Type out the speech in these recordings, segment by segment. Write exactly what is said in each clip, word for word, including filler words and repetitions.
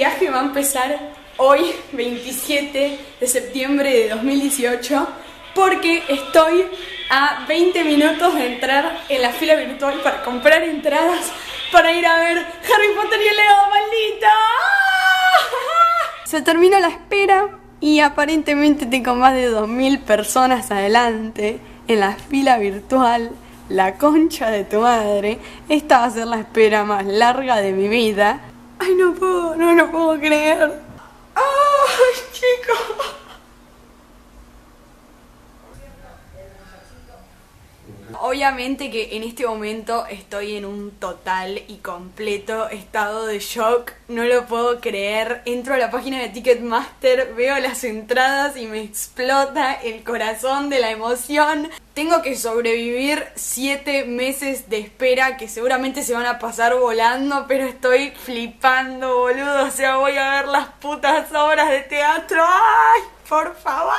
viaje va a empezar hoy, veintisiete de septiembre de dos mil dieciocho, porque estoy a veinte minutos de entrar en la fila virtual para comprar entradas para ir a ver Harry Potter y el Lego, maldita. Se termina la espera y aparentemente tengo más de dos mil personas adelante en la fila virtual. La concha de tu madre. Esta va a ser la espera más larga de mi vida. Ay, no puedo, no lo puedo creer. Ay, chicos. Obviamente que en este momento estoy en un total y completo estado de shock. No lo puedo creer. Entro a la página de Ticketmaster, veo las entradas y me explota el corazón de la emoción. Tengo que sobrevivir siete meses de espera que seguramente se van a pasar volando, pero estoy flipando, boludo. O sea, voy a ver las putas obras de teatro. ¡Ay, por favor!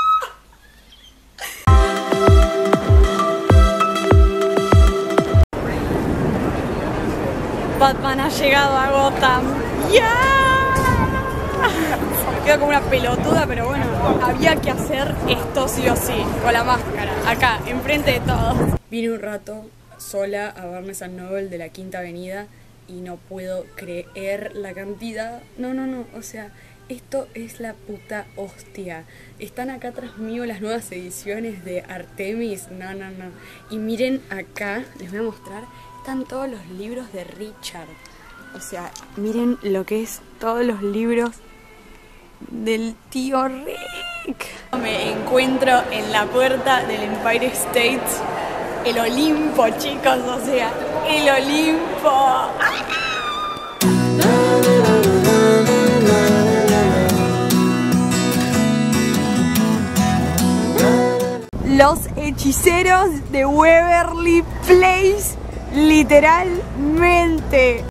Batman ha llegado a Gotham. ¡Ya! Me quedo como una pelotuda, pero bueno, había que hacer esto sí o sí, con la máscara, acá, enfrente de todos. Vine un rato sola a Barnes and Noble de la Quinta Avenida y no puedo creer la cantidad. No, no, no, o sea, esto es la puta hostia. Están acá atrás mío las nuevas ediciones de Artemis. No, no, no. Y miren acá, les voy a mostrar. Están todos los libros de Richard. O sea, miren lo que es todos los libros del tío Rick. Me encuentro en la puerta del Empire State. El Olimpo, chicos, o sea, el Olimpo. Los hechiceros de Waverly Place. Literalmente.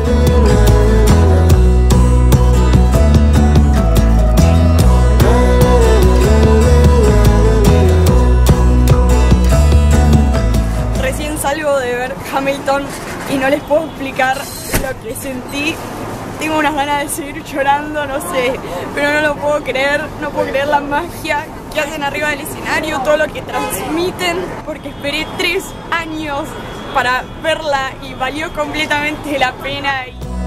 Recién salgo de ver Hamilton y no les puedo explicar lo que sentí. Tengo unas ganas de seguir llorando, no sé, pero no lo puedo creer, no puedo creer la magia que hacen arriba del escenario, todo lo que transmiten, porque esperé tres años para verla y valió completamente la pena.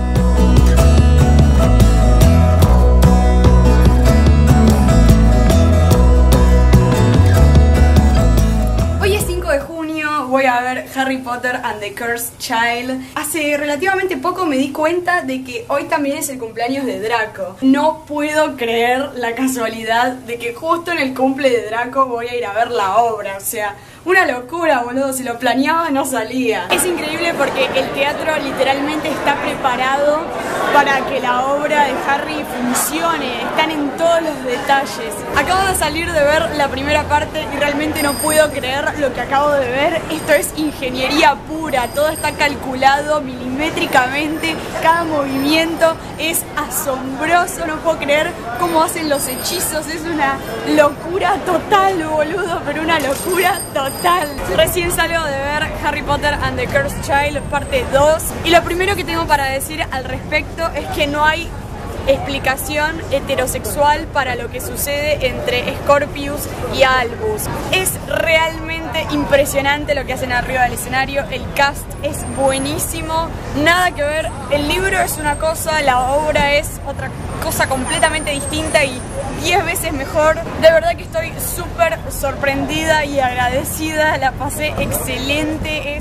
Hoy es cinco de junio, voy a ver Harry Potter and the Cursed Child. Hace relativamente poco me di cuenta de que hoy también es el cumpleaños de Draco. No puedo creer la casualidad de que justo en el cumple de Draco voy a ir a ver la obra, o sea, una locura, boludo, si lo planeaba no salía. Es increíble porque el teatro literalmente está preparado para que la obra de Harry funcione. Están en todos los detalles. Acabo de salir de ver la primera parte y realmente no puedo creer lo que acabo de ver. Esto es ingeniería pura, todo está calculado milimétricamente, cada movimiento es asombroso, no puedo creer cómo hacen los hechizos, es una locura total, boludo, pero una locura total. Recién salgo de ver Harry Potter and the Cursed Child parte dos y lo primero que tengo para decir al respecto es que no hay explicación heterosexual para lo que sucede entre Scorpius y Albus. Es realmente impresionante lo que hacen arriba del escenario, el cast es buenísimo, nada que ver, el libro es una cosa, la obra es otra cosa completamente distinta y diez veces mejor. De verdad que estoy súper sorprendida y agradecida, la pasé excelente. Es...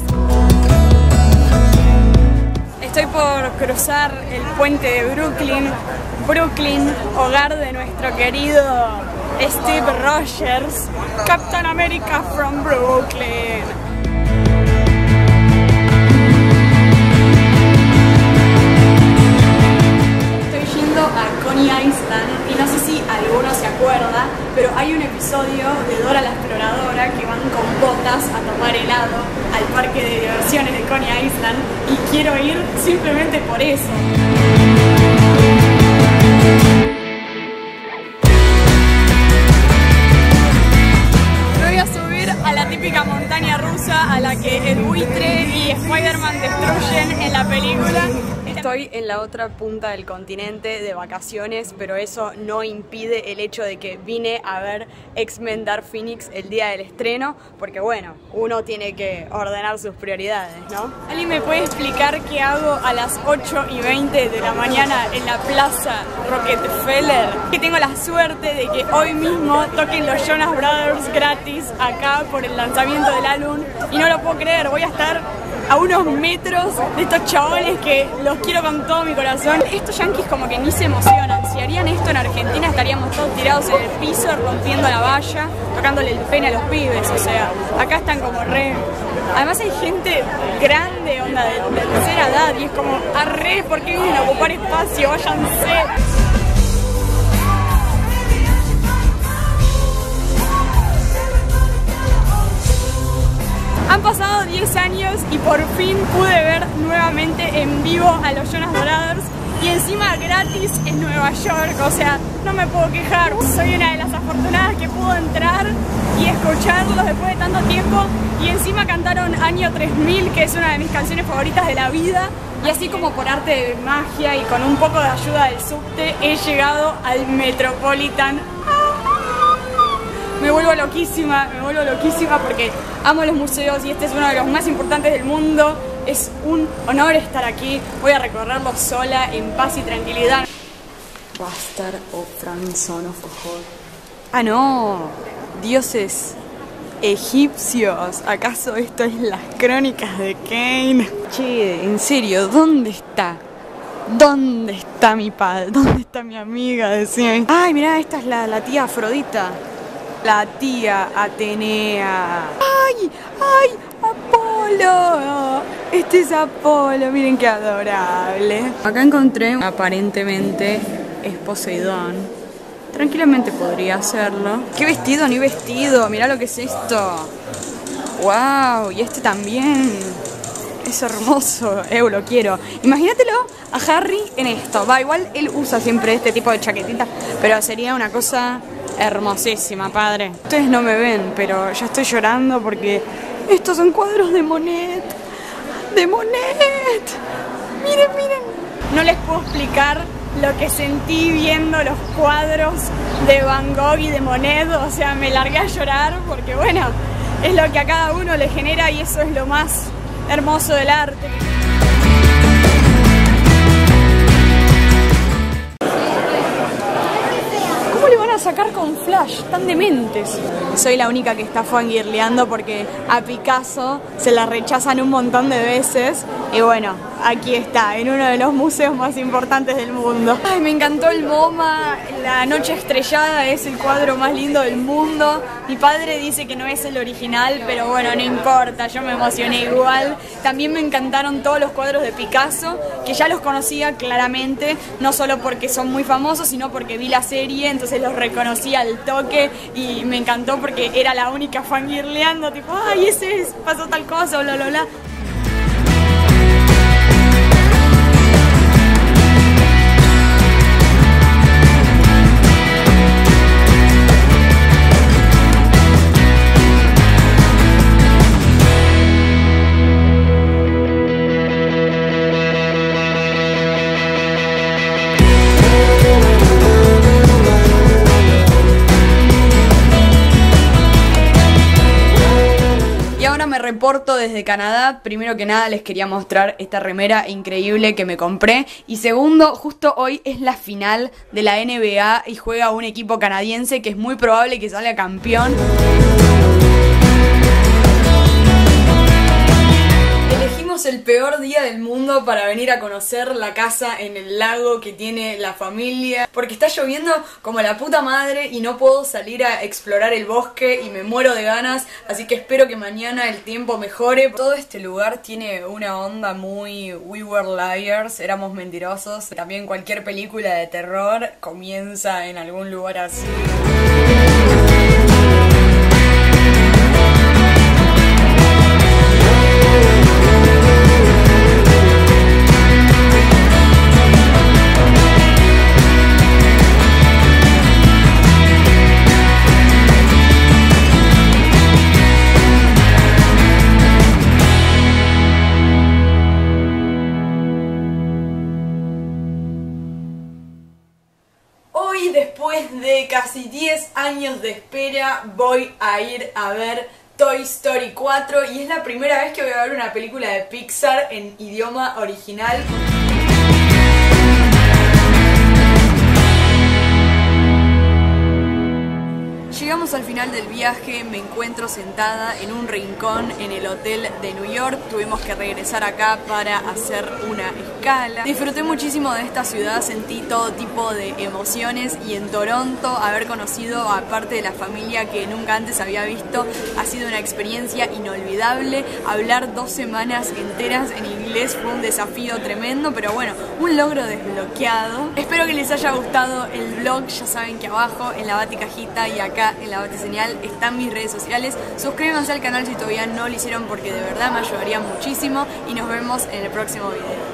Estoy por cruzar el puente de Brooklyn, Brooklyn, hogar de nuestro querido Steve Rogers, Captain America from Brooklyn. Estoy yendo a Coney Island y no sé si alguno se acuerda, pero hay un episodio de Dora la Exploradora que van con botas a tomar helado al parque de diversiones de Coney Island y quiero ir simplemente por eso. Me voy a subir a la típica montaña rusa Estoy en la otra punta del continente de vacaciones, pero eso no impide el hecho de que vine a ver X-Men Dark Phoenix el día del estreno, porque bueno, uno tiene que ordenar sus prioridades, ¿no? ¿Alguien me puede explicar qué hago a las ocho y veinte de la mañana en la Plaza Rockefeller? Que tengo la suerte de que hoy mismo toquen los Jonas Brothers gratis acá por el lanzamiento del álbum y no lo puedo creer, voy a estar a unos metros de estos chavales que los quiero con todo mi corazón. Estos yanquis como que ni se emocionan. Si harían esto en Argentina estaríamos todos tirados en el piso, rompiendo la valla, tocándole el pene a los pibes. O sea, acá están como re... Además hay gente grande, onda, de, de tercera edad, y es como, arre, ¿por qué vienen a ocupar espacio? Váyanse. Han pasado diez años y por fin pude ver nuevamente en vivo a los Jonas Brothers y encima gratis en Nueva York, o sea, no me puedo quejar. Soy una de las afortunadas que pudo entrar y escucharlos después de tanto tiempo y encima cantaron Año tres mil, que es una de mis canciones favoritas de la vida, y así como por arte de magia y con un poco de ayuda del subte he llegado al Metropolitan. Me vuelvo loquísima, me vuelvo loquísima porque amo los museos y este es uno de los más importantes del mundo. Es un honor estar aquí, voy a recorrerlo sola, en paz y tranquilidad. Bastard o Frank Son of God. Ah no, dioses egipcios. ¿Acaso esto es las crónicas de Kane? Che, en serio, ¿dónde está? ¿Dónde está mi padre? ¿Dónde está mi amiga? Decían. Ay, mirá, esta es la, la tía Afrodita. La tía Atenea. ¡Ay! ¡Ay! ¡Apolo! Este es Apolo, miren qué adorable. Acá encontré, aparentemente es Poseidón. Tranquilamente podría hacerlo. ¿Qué vestido? Ni vestido. Mirá lo que es esto. ¡Wow! Y este también. Es hermoso. Eh, lo quiero. Imagínatelo a Harry en esto. Va, igual él usa siempre este tipo de chaquetitas, pero sería una cosa... hermosísima, padre. Ustedes no me ven, pero ya estoy llorando porque estos son cuadros de Monet. ¡De Monet! Miren, miren. No les puedo explicar lo que sentí viendo los cuadros de Van Gogh y de Monet. O sea, me largué a llorar porque, bueno, es lo que a cada uno le genera y eso es lo más hermoso del arte. A sacar con flash, tan dementes. Soy la única que está fangirleando porque a Picasso se la rechazan un montón de veces y bueno, aquí está, en uno de los museos más importantes del mundo. Ay, me encantó el MoMA, La Noche Estrellada es el cuadro más lindo del mundo. Mi padre dice que no es el original, pero bueno, no importa, yo me emocioné igual. También me encantaron todos los cuadros de Picasso, que ya los conocía claramente, no solo porque son muy famosos, sino porque vi la serie, entonces los reconocí al toque y me encantó porque era la única fangirleando, tipo, ay, ese es, pasó tal cosa, bla, bla, bla. Me reporto desde Canadá. Primero que nada les quería mostrar esta remera increíble que me compré y segundo, justo hoy es la final de la N B A y juega un equipo canadiense que es muy probable que salga campeón. Elegimos el peor día del mundo para venir a conocer la casa en el lago que tiene la familia, porque está lloviendo como la puta madre y no puedo salir a explorar el bosque y me muero de ganas, así que espero que mañana el tiempo mejore. Todo este lugar tiene una onda muy We Were Liars, éramos mentirosos. También cualquier película de terror comienza en algún lugar así. después de casi diez años de espera, voy a ir a ver Toy Story cuatro y es la primera vez que voy a ver una película de Pixar en idioma original. Llegamos al final del viaje, me encuentro sentada en un rincón en el hotel de New York. Tuvimos que regresar acá para hacer una escala. Disfruté muchísimo de esta ciudad, sentí todo tipo de emociones y en Toronto haber conocido a parte de la familia que nunca antes había visto ha sido una experiencia inolvidable. Hablar dos semanas enteras en inglés fue un desafío tremendo, pero bueno, un logro desbloqueado. Espero que les haya gustado el vlog, ya saben que abajo en la baticajita y acá en la batiseñal están mis redes sociales. Suscríbanse al canal si todavía no lo hicieron porque de verdad me ayudaría muchísimo y nos vemos en el próximo video.